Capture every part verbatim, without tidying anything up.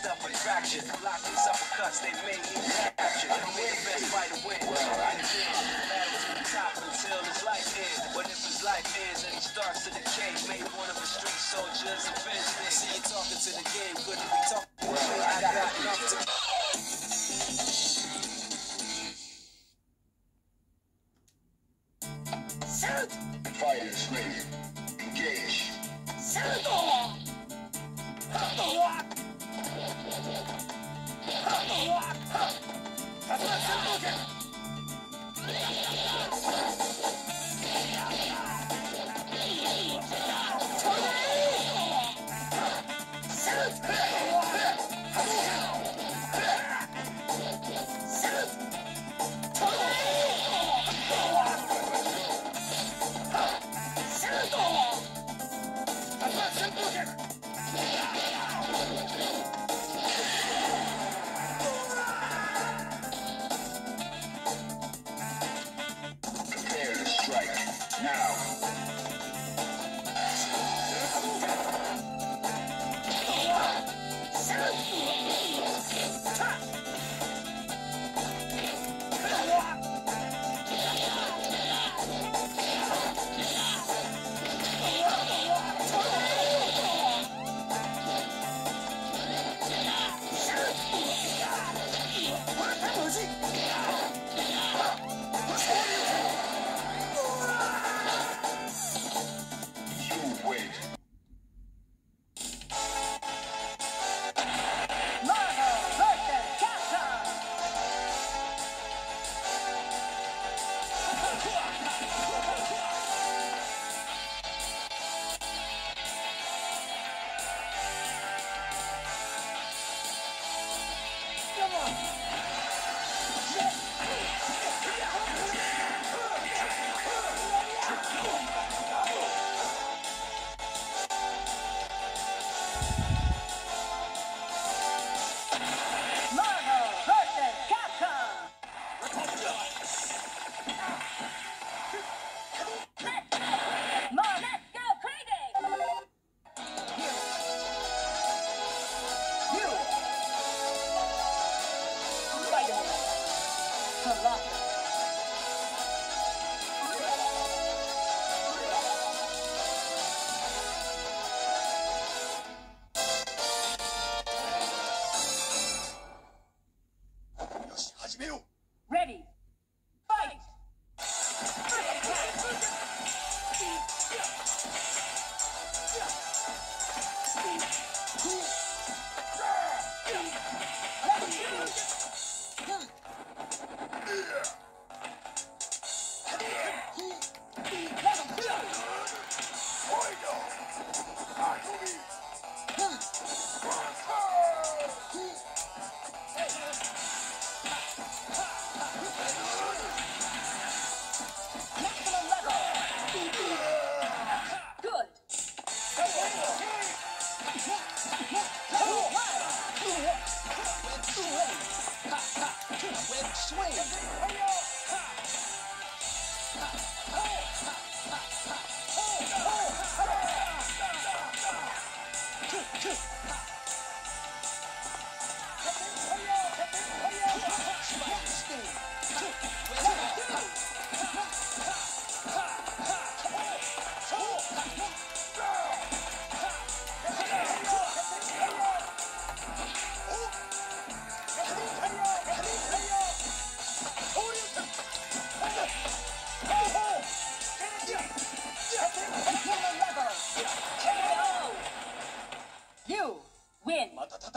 self-attraction. Block these uppercuts, they made me capture. I'm the best fighter win. I did. Battle to the top until his life ends. But if his life ends and he starts to decay, made one of the street soldiers a business. See you talking to the game, good to be talking. I got enough to. Fighters ready. Engage. Prepare to strike. Now. You win. Ready. Fight! You win.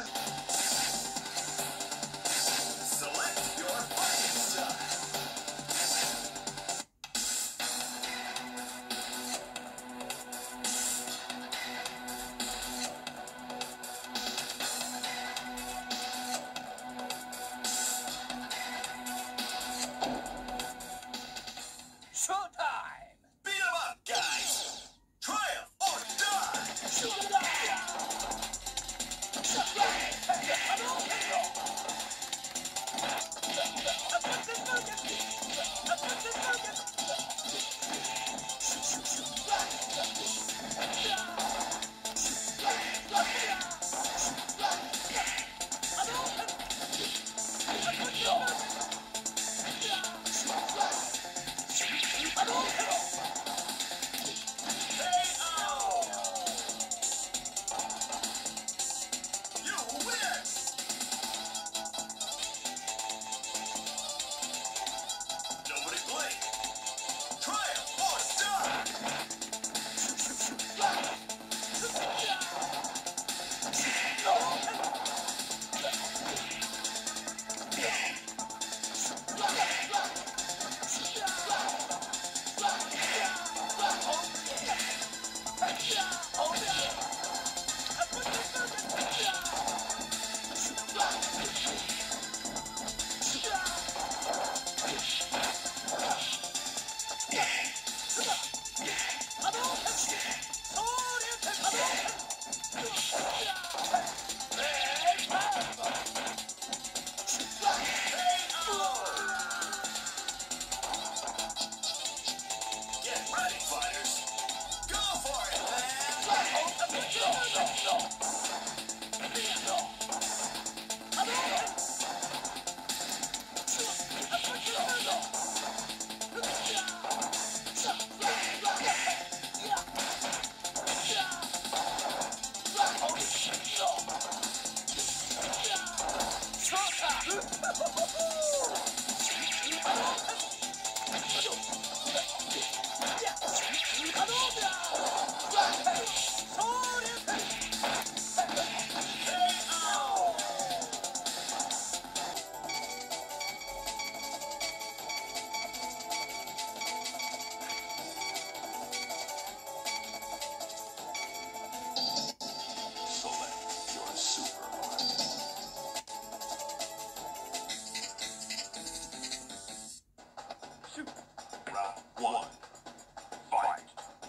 Select your fighting style. Showtime! Beat 'em up, guys! Triumph or die! Ready, fighters. Go for it, man. One. Fight.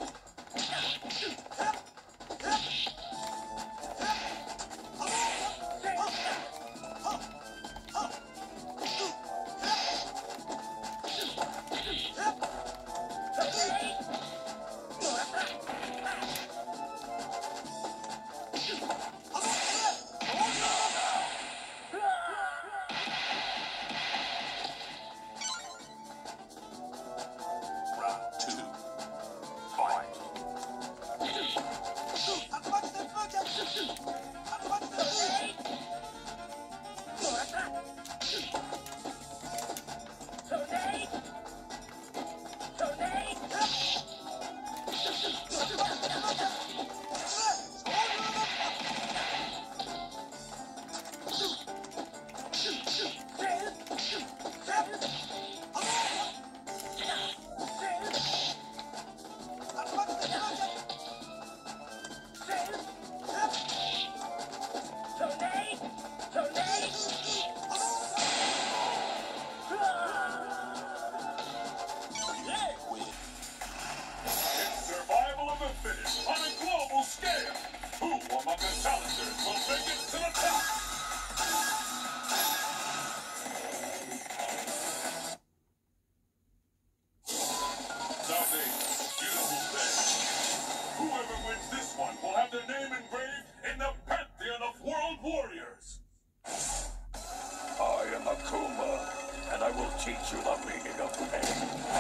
Teach you the meaning of pain.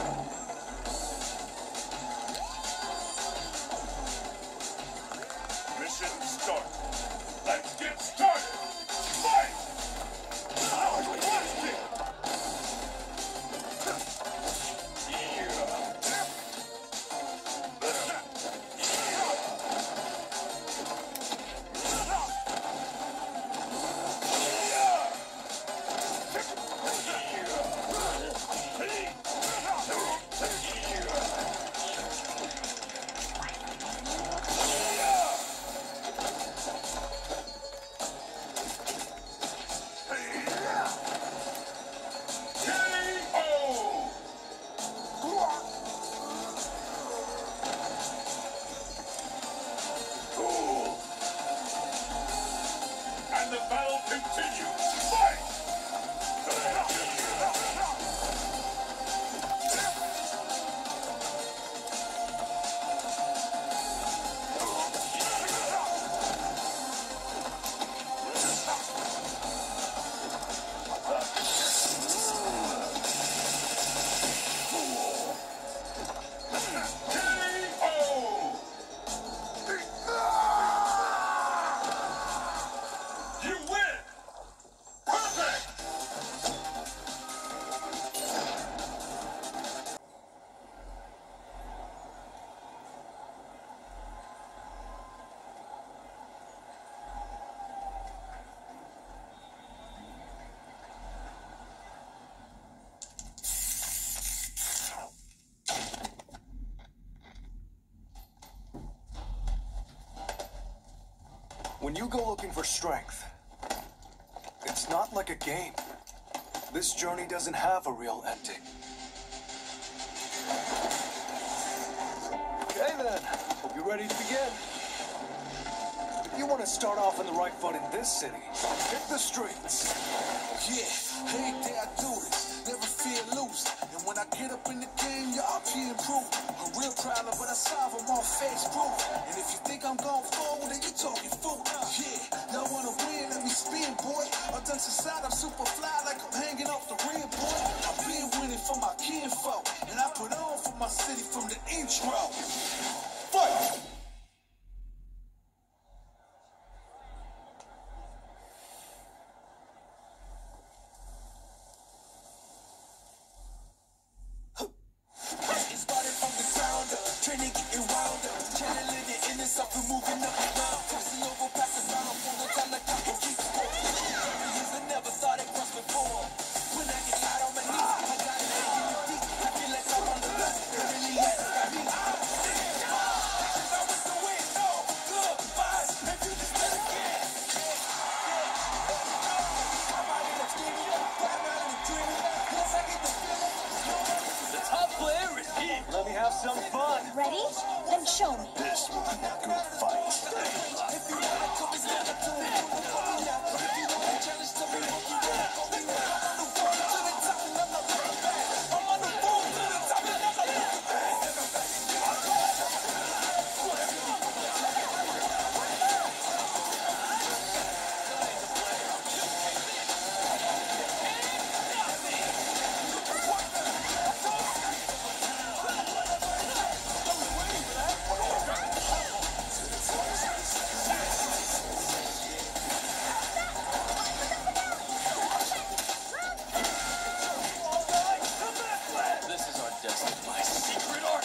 Mission start. Let's get started. Fight! When you go looking for strength, it's not like a game. This journey doesn't have a real ending. Okay then, hope you're ready to begin. If you want to start off on the right foot in this city, hit the streets. Yeah, every day I do this, never fear losing. And when I get up in the game, y'all be improved. real problem, but I solve them on Facebook. And if you think I'm going forward, then you talking fool. Yeah, y'all wanna win, let me spin, boy. I'm done society, I'm super fly like I'm hanging off the rim, boy. I've been winning for my kinfolk, and I put on for my city from the intro. Fight! Training getting wilder, channeling the inner self and moving up and down, crossing over, passing around, from the time the clock keeps going. Years I never thought it crossed before. When I get out on my knees, I got it in the deep. I feel like I'm on the run, really let me. I was the way, no goodbyes. If you just let it get, I'm out in the dreaming, I'm out in the dreaming. Once I get the feeling, The top player is here. Let me have some fun. Ready? Then show me. This will be a good fight. if you wanna come and step up to me, call me now. If you wanna challenge to me, you wanna call me now. I'm on the road to the top and I'm not looking back. I'm on the road to the top and I'm not looking back. This is our destiny. My secret art.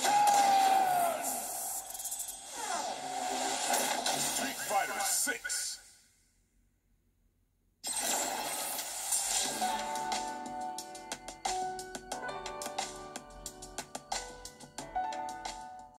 Street Fighter six.